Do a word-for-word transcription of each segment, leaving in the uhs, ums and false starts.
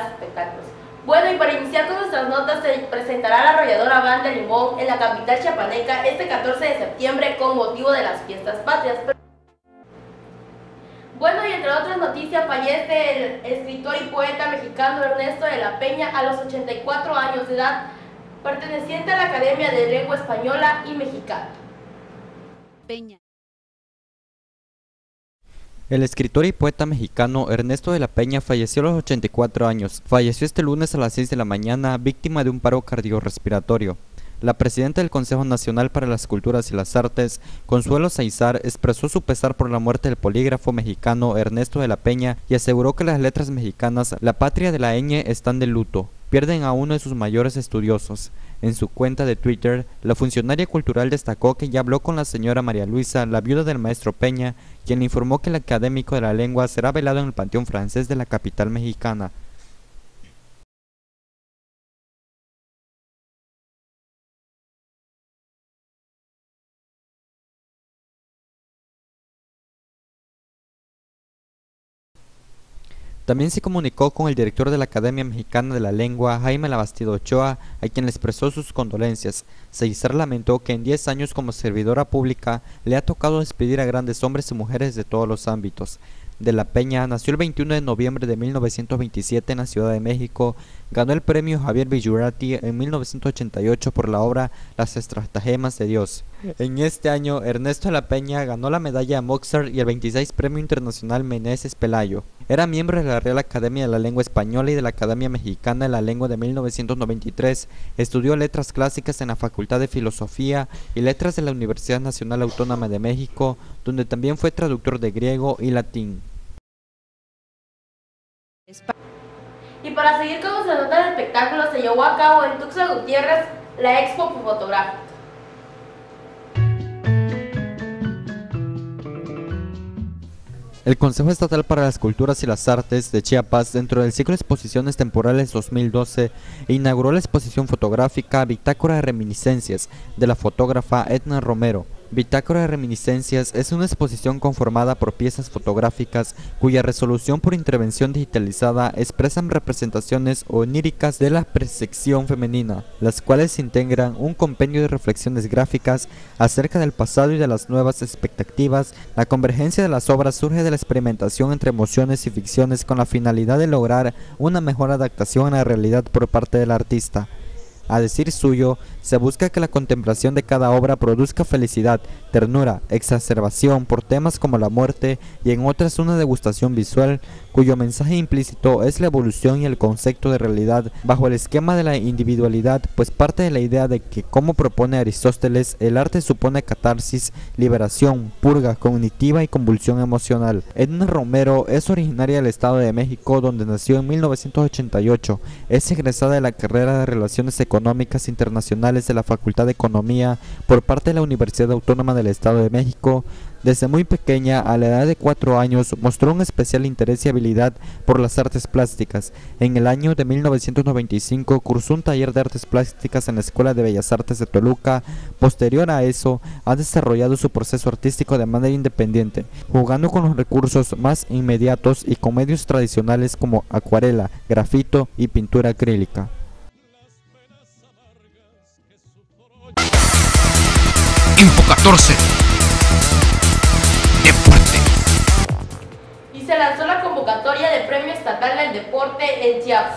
espectáculos. Bueno, y para iniciar con nuestras notas, se presentará la arrolladora Banda Limón en la capital chiapaneca este catorce de septiembre con motivo de las fiestas patrias. Bueno, y entre otras noticias, fallece el escritor y poeta mexicano Ernesto de la Peña a los ochenta y cuatro años de edad, perteneciente a la Academia de Lengua Española y Mexicana. Peña. El escritor y poeta mexicano Ernesto de la Peña falleció a los ochenta y cuatro años. Falleció este lunes a las seis de la mañana, víctima de un paro cardiorrespiratorio. La presidenta del Consejo Nacional para las Culturas y las Artes, Consuelo Sáizar, expresó su pesar por la muerte del polígrafo mexicano Ernesto de la Peña y aseguró que las letras mexicanas, la patria de la ñ, están de luto. Pierden a uno de sus mayores estudiosos. En su cuenta de Twitter, la funcionaria cultural destacó que ya habló con la señora María Luisa, la viuda del maestro Peña, quien le informó que el académico de la lengua será velado en el Panteón Francés de la capital mexicana. También se comunicó con el director de la Academia Mexicana de la Lengua, Jaime Labastida Ochoa, a quien le expresó sus condolencias. Sáizar lamentó que en diez años como servidora pública le ha tocado despedir a grandes hombres y mujeres de todos los ámbitos. De la Peña nació el veintiuno de noviembre de mil novecientos veintisiete en la Ciudad de México. Ganó el premio Javier Villurati en mil novecientos ochenta y ocho por la obra Las Estratagemas de Dios. En este año, Ernesto de la Peña ganó la medalla Mozart y el veintiséis Premio Internacional Meneses Pelayo. Era miembro de la Real Academia de la Lengua Española y de la Academia Mexicana de la Lengua de mil novecientos noventa y tres. Estudió letras clásicas en la Facultad de Filosofía y Letras de la Universidad Nacional Autónoma de México, donde también fue traductor de griego y latín. Y para seguir con nuestra nota de espectáculo, se llevó a cabo en Tuxtla Gutiérrez la Expo Fotográfica. El Consejo Estatal para las Culturas y las Artes de Chiapas, dentro del ciclo de exposiciones temporales dos mil doce, inauguró la exposición fotográfica Bitácora de Reminiscencias de la fotógrafa Edna Romero. Bitácora de Reminiscencias es una exposición conformada por piezas fotográficas cuya resolución por intervención digitalizada expresan representaciones oníricas de la percepción femenina, las cuales integran un compendio de reflexiones gráficas acerca del pasado y de las nuevas expectativas. La convergencia de las obras surge de la experimentación entre emociones y ficciones con la finalidad de lograr una mejor adaptación a la realidad por parte del artista. A decir suyo, se busca que la contemplación de cada obra produzca felicidad, ternura, exacerbación por temas como la muerte y en otras una degustación visual, cuyo mensaje implícito es la evolución y el concepto de realidad bajo el esquema de la individualidad, pues parte de la idea de que, como propone Aristóteles, el arte supone catarsis, liberación, purga cognitiva y convulsión emocional. Edna Romero es originaria del Estado de México, donde nació en mil novecientos ochenta y ocho. Es egresada de la carrera de Relaciones Económicas Internacionales de la Facultad de Economía por parte de la Universidad Autónoma del Estado de México. Desde muy pequeña, a la edad de cuatro años, mostró un especial interés y habilidad por las artes plásticas. En el año de mil novecientos noventa y cinco cursó un taller de artes plásticas en la Escuela de Bellas Artes de Toluca. Posterior a eso, ha desarrollado su proceso artístico de manera independiente, jugando con los recursos más inmediatos y con medios tradicionales como acuarela, grafito y pintura acrílica. Info catorce. Deporte. Y se lanzó la convocatoria del Premio Estatal del Deporte en Chiapas.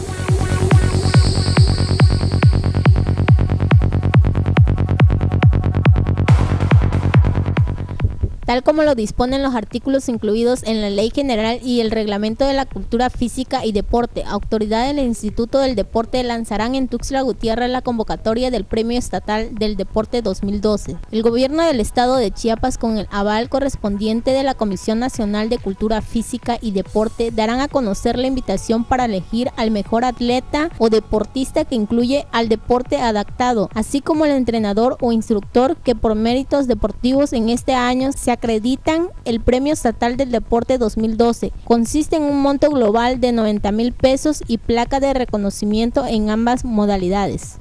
Tal como lo disponen los artículos incluidos en la Ley General y el Reglamento de la Cultura Física y Deporte, autoridades del Instituto del Deporte lanzarán en Tuxtla Gutiérrez la convocatoria del Premio Estatal del Deporte dos mil doce. El gobierno del estado de Chiapas, con el aval correspondiente de la Comisión Nacional de Cultura Física y Deporte, darán a conocer la invitación para elegir al mejor atleta o deportista, que incluye al deporte adaptado, así como el entrenador o instructor que por méritos deportivos en este año se acreditan. El Premio Estatal del Deporte dos mil doce consiste en un monto global de noventa mil pesos y placa de reconocimiento en ambas modalidades.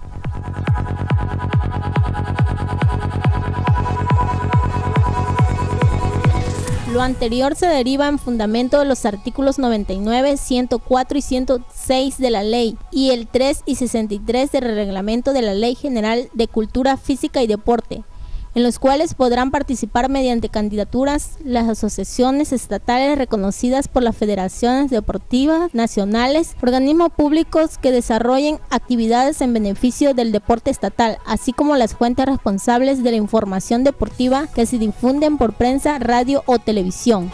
Lo anterior se deriva en fundamento de los artículos noventa y nueve, ciento cuatro y ciento seis de la ley y el tres y sesenta y tres del reglamento de la Ley General de Cultura Física y Deporte, en los cuales podrán participar mediante candidaturas las asociaciones estatales reconocidas por las federaciones deportivas nacionales, organismos públicos que desarrollen actividades en beneficio del deporte estatal, así como las fuentes responsables de la información deportiva que se difunden por prensa, radio o televisión.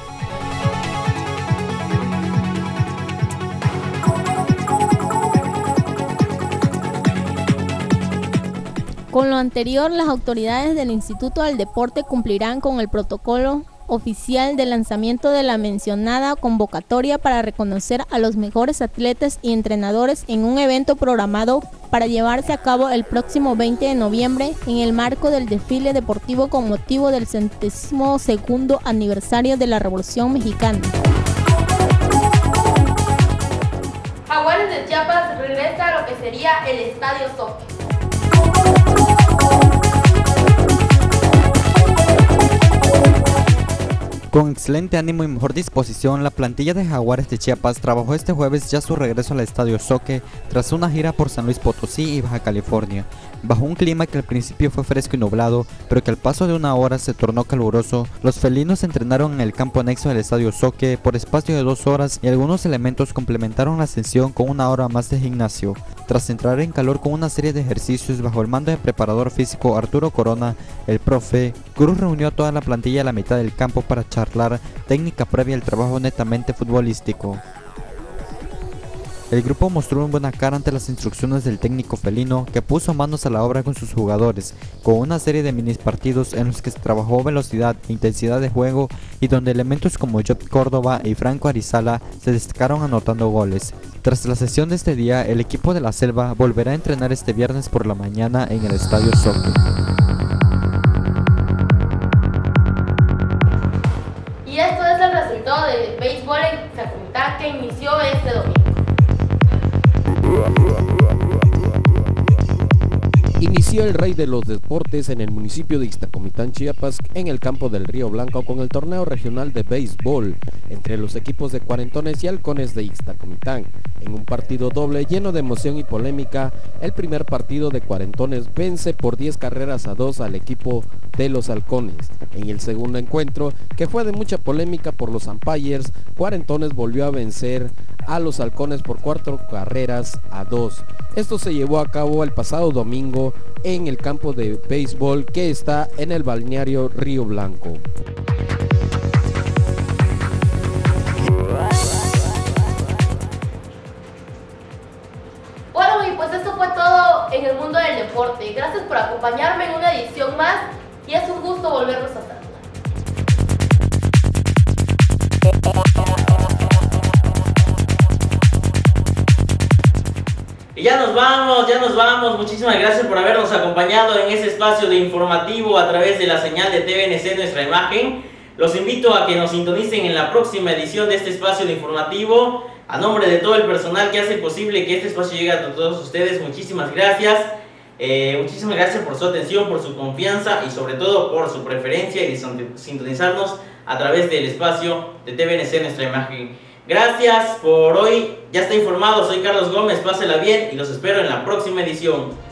Con lo anterior, las autoridades del Instituto del Deporte cumplirán con el protocolo oficial de lanzamiento de la mencionada convocatoria para reconocer a los mejores atletas y entrenadores en un evento programado para llevarse a cabo el próximo veinte de noviembre en el marco del desfile deportivo con motivo del centésimo segundo aniversario de la Revolución Mexicana. Jaguares de Chiapas regresa a lo que sería el Estadio Soque. Con excelente ánimo y mejor disposición, la plantilla de Jaguares de Chiapas trabajó este jueves ya su regreso al Estadio Soque tras una gira por San Luis Potosí y Baja California. Bajo un clima que al principio fue fresco y nublado, pero que al paso de una hora se tornó caluroso, los felinos entrenaron en el campo anexo del Estadio Soque por espacio de dos horas y algunos elementos complementaron la sesión con una hora más de gimnasio. Tras entrar en calor con una serie de ejercicios bajo el mando del preparador físico Arturo Corona, el profe Cruz reunió a toda la plantilla a la mitad del campo para charlar técnica previa al trabajo netamente futbolístico. El grupo mostró una buena cara ante las instrucciones del técnico felino, que puso manos a la obra con sus jugadores, con una serie de mini partidos en los que se trabajó velocidad e intensidad de juego y donde elementos como Job Córdoba y Franco Arizala se destacaron anotando goles. Tras la sesión de este día, el equipo de la Selva volverá a entrenar este viernes por la mañana en el Estadio Soque. Y esto es el resultado del béisbol en Ixtacomitán que inició este domingo. Inició el rey de los deportes en el municipio de Ixtacomitán, Chiapas, en el campo del Río Blanco con el torneo regional de béisbol entre los equipos de Cuarentones y Halcones de Ixtacomitán. En un partido doble lleno de emoción y polémica, el primer partido de Cuarentones vence por diez carreras a dos al equipo de los Halcones. En el segundo encuentro, que fue de mucha polémica por los umpires, Cuarentones volvió a vencer a los Halcones por cuatro carreras a dos. Esto se llevó a cabo el pasado domingo en el campo de béisbol que está en el balneario Río Blanco. Bueno, y pues esto fue todo en el mundo del deporte. Gracias por acompañarme en una edición más y es un gusto volverlos a saludar. Y ya nos vamos, ya nos vamos. Muchísimas gracias por habernos acompañado en ese espacio de informativo a través de la señal de T V N C Nuestra Imagen. Los invito a que nos sintonicen en la próxima edición de este espacio de informativo. A nombre de todo el personal que hace posible que este espacio llegue a todos ustedes, muchísimas gracias. Eh, muchísimas gracias por su atención, por su confianza y sobre todo por su preferencia y sintonizarnos a través del espacio de T V N C Nuestra Imagen. Gracias por hoy, ya está informado, soy Carlos Gómez, pásela bien y los espero en la próxima edición.